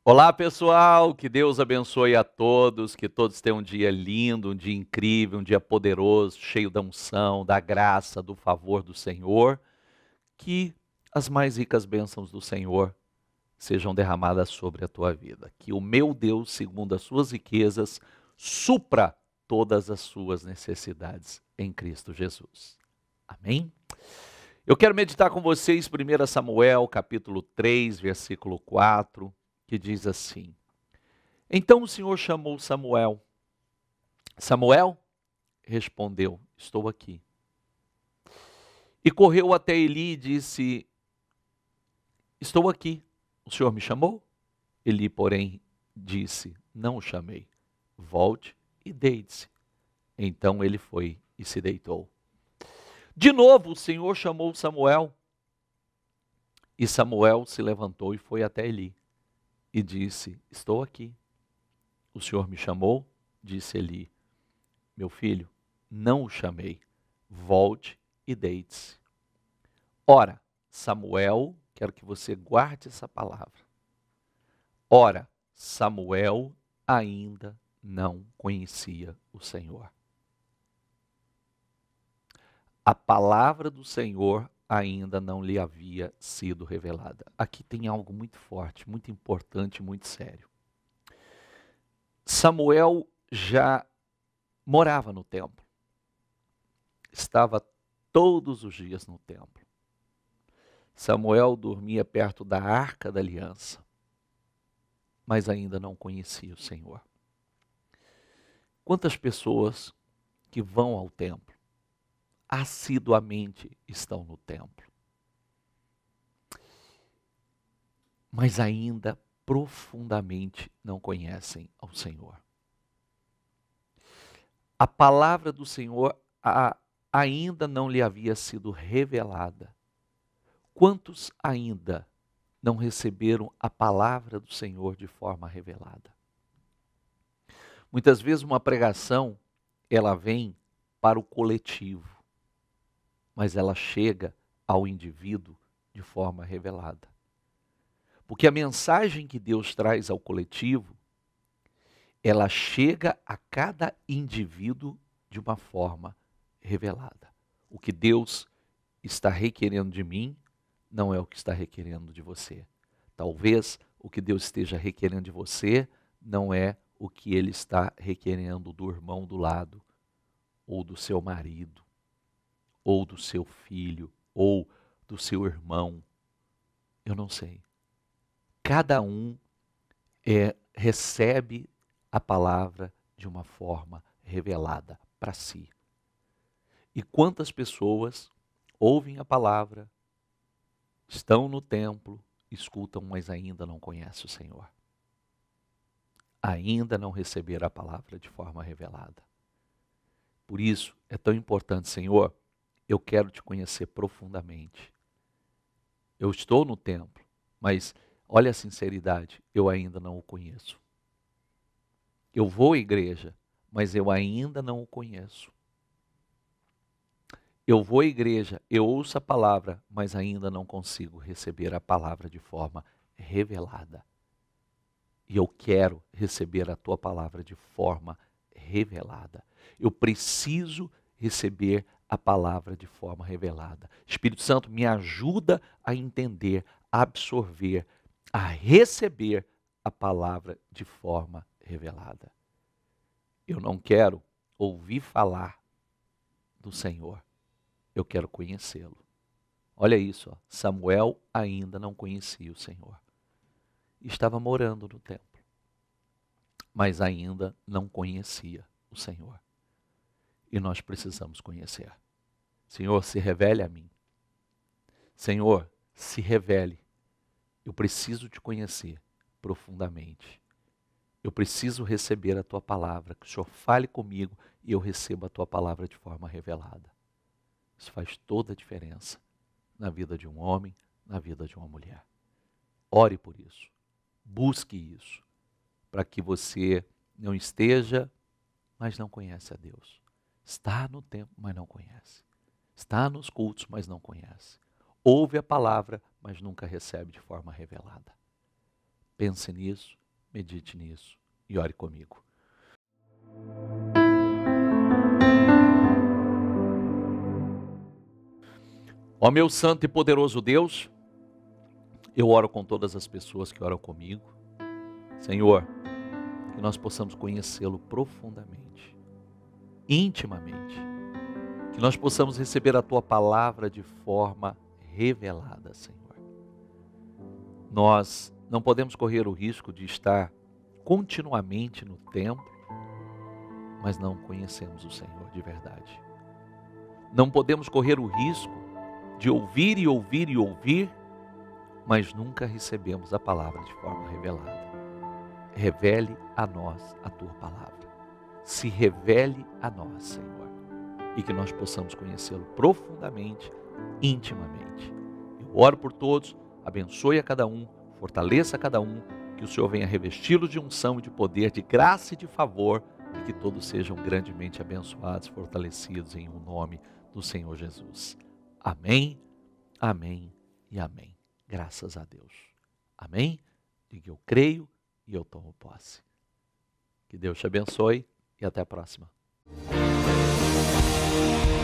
Olá, pessoal, que Deus abençoe a todos, que todos tenham um dia lindo, um dia incrível, um dia poderoso, cheio da unção, da graça, do favor do Senhor. Que as mais ricas bênçãos do Senhor sejam derramadas sobre a tua vida. Que o meu Deus, segundo as suas riquezas, supra todas as suas necessidades em Cristo Jesus. Amém? Eu quero meditar com vocês 1 Samuel, capítulo 3, versículo 4, que diz assim: Então o Senhor chamou Samuel. Samuel respondeu: Estou aqui. E correu até Eli e disse: Estou aqui. O Senhor me chamou? Eli, porém, disse: Não o chamei. Volte e deite-se. Então ele foi e se deitou. De novo o Senhor chamou Samuel. E Samuel se levantou e foi até Eli e disse: Estou aqui. O Senhor me chamou? Disse Eli: Meu filho, não o chamei. Volte e deite-se. Ora, Samuel, quero que você guarde essa palavra. Ora, Samuel ainda não conhecia o Senhor. A palavra do Senhor ainda não lhe havia sido revelada. Aqui tem algo muito forte, muito importante, muito sério. Samuel já morava no templo. Estava todos os dias no templo. Samuel dormia perto da arca da aliança, mas ainda não conhecia o Senhor. Quantas pessoas que vão ao templo, assiduamente estão no templo, mas ainda profundamente não conhecem ao Senhor. A palavra do Senhor ainda não lhe havia sido revelada. Quantos ainda não receberam a palavra do Senhor de forma revelada? Muitas vezes uma pregação, ela vem para o coletivo, mas ela chega ao indivíduo de forma revelada. Porque a mensagem que Deus traz ao coletivo, ela chega a cada indivíduo de uma forma revelada. O que Deus está requerendo de mim não é o que está requerendo de você. Talvez o que Deus esteja requerendo de você não é o que Ele está requerendo do irmão do lado, ou do seu marido, ou do seu filho, ou do seu irmão. Eu não sei. Cada um recebe a palavra de uma forma revelada para si. E quantas pessoas ouvem a palavra, estão no templo, escutam, mas ainda não conhecem o Senhor. Ainda não receberam a palavra de forma revelada. Por isso é tão importante, Senhor, eu quero te conhecer profundamente. Eu estou no templo, mas olha a sinceridade, eu ainda não o conheço. Eu vou à igreja, mas eu ainda não o conheço. Eu vou à igreja, eu ouço a palavra, mas ainda não consigo receber a palavra de forma revelada. E eu quero receber a tua palavra de forma revelada. Eu preciso receber a palavra de forma revelada. Espírito Santo, me ajuda a entender, a absorver, a receber a palavra de forma revelada. Eu não quero ouvir falar do Senhor. Eu quero conhecê-lo. Olha isso, ó. Samuel ainda não conhecia o Senhor. Estava morando no templo, mas ainda não conhecia o Senhor. E nós precisamos conhecer. Senhor, se revele a mim. Senhor, se revele. Eu preciso te conhecer profundamente. Eu preciso receber a tua palavra, que o Senhor fale comigo e eu receba a tua palavra de forma revelada. Isso faz toda a diferença na vida de um homem, na vida de uma mulher. Ore por isso. Busque isso, para que você não esteja, mas não conhece a Deus. Está no templo, mas não conhece. Está nos cultos, mas não conhece. Ouve a palavra, mas nunca recebe de forma revelada. Pense nisso, medite nisso e ore comigo. Ó meu santo e poderoso Deus, eu oro com todas as pessoas que oram comigo. Senhor, que nós possamos conhecê-lo profundamente, intimamente. Que nós possamos receber a Tua palavra de forma revelada, Senhor. Nós não podemos correr o risco de estar continuamente no templo, mas não conhecemos o Senhor de verdade. Não podemos correr o risco de ouvir e ouvir e ouvir, mas nunca recebemos a palavra de forma revelada. Revele a nós a Tua palavra. Se revele a nós, Senhor, e que nós possamos conhecê-lo profundamente, intimamente. Eu oro por todos, abençoe a cada um, fortaleça a cada um, que o Senhor venha revesti-los de unção e de poder, de graça e de favor, e que todos sejam grandemente abençoados, fortalecidos em nome do Senhor Jesus. Amém, amém e amém. Graças a Deus. Amém? Diga eu creio e eu tomo posse. Que Deus te abençoe e até a próxima.